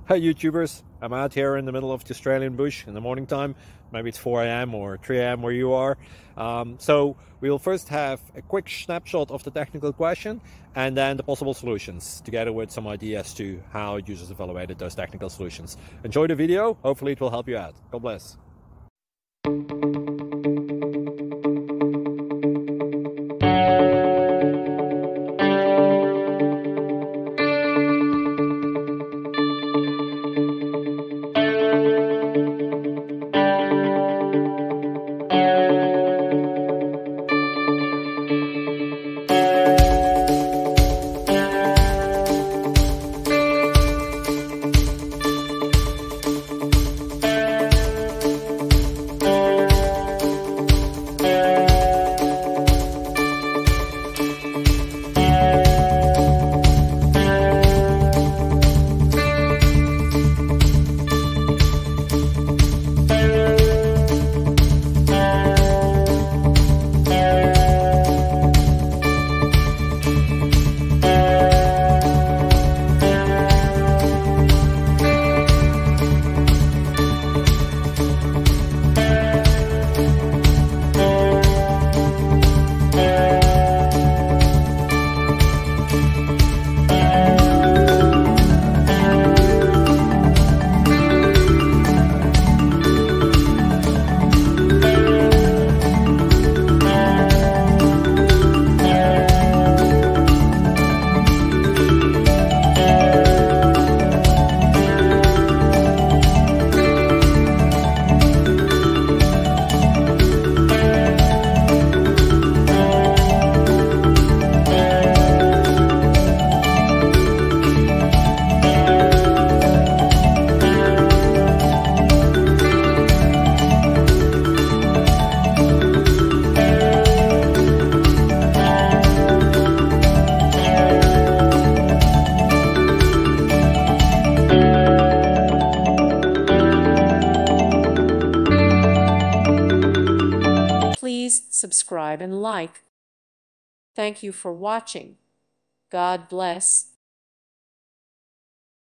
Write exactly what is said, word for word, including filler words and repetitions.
Hey YouTubers, I'm out here in the middle of the Australian bush in the morning time. Maybe it's four A M or three A M where you are. Um, so we'll first have a quick snapshot of the technical question and then the possible solutions, together with some ideas to how users evaluated those technical solutions. Enjoy the video, hopefully it will help you out. God bless. Please subscribe and like. Thank you for watching. God bless.